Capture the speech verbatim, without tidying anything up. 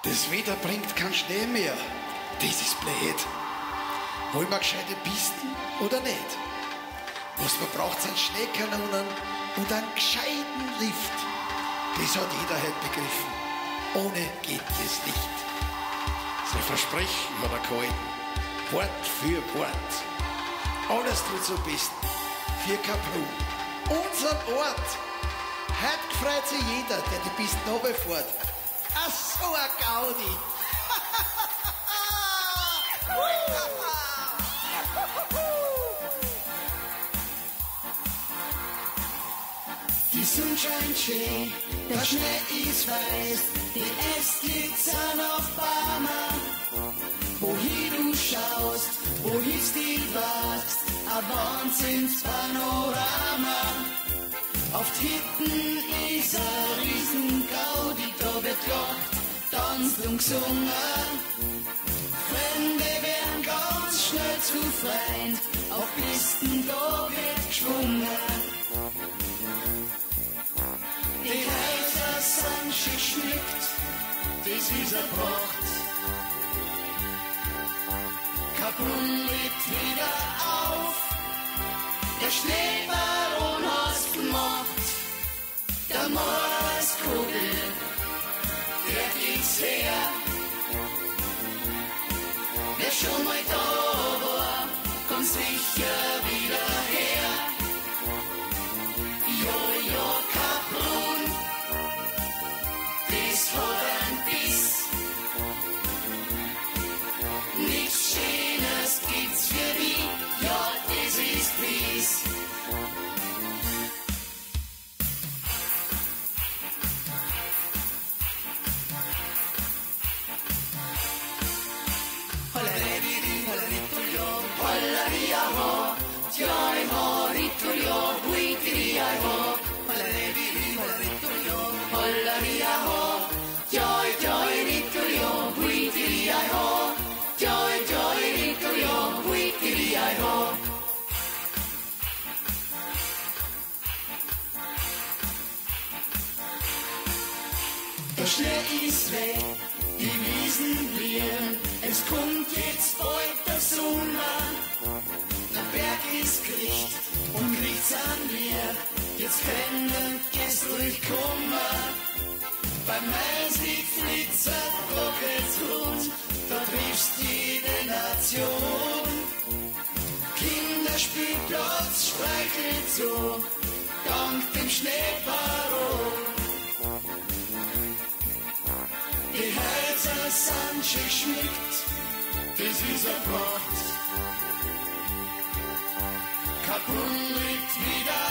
Das Wetter bringt keinen Schnee mehr. Das ist blöd. Wollen wir gescheite Pisten oder nicht? Was man braucht, sind Schneekanonen und einen gescheiten Lift. Das hat jeder halt begriffen. Ohne geht es nicht. Sein Versprechen hat er gehalten. Wort für Wort. Alles tut so besten. Für Kapru. Unseren Ort. Heute freut sich jeder, der die Pisten runterfährt. Ach, so ein Gaudi. Die Sonne scheint schön, der Schnee ist weiß, die Äste sind auf Bäumen. Wohin du schaust, wohin du wachst, ein Wahnsinnspanorama. Auf die Hitten ist ein Riesengaudi, da wird gelacht, tanzt und gesungen. Fremde werden ganz schnell zu Freund, auf Pisten da wird geschwungen. Die Häuser sind schick schmückt, das ist eine Pracht. Kaprun lebt wieder auf, der Schneebaron hat's gemacht. Der Mauerskugel, der geht's her. Wer schon mal da war, kommt sicher wieder her. Jo, jo, Kaprun, das hat ein Biss. Nichts Schönes gibt's für mich, ja, das ist Biss. Hollari-ho, joy ho, riturio, huitiri-ho. Hollari-ho, joy, joy, riturio, huitiri-ho. Joy, joy, riturio, huitiri-ho. Der Schnee ist weg, die Wiesen blühen, es kommt jetzt bald der Sommer. Der Berg ist gericht und kriegt's an wir, jetzt können Gäste durchkommen. Beim Maislied flitzert rocket's rund, da triffst jede Nation. Kinderspielplatz streichelt so, dank dem Schneebaron. Die Häuser sind schön geschmückt, das ist eine Pracht. Kaprun liegt wieder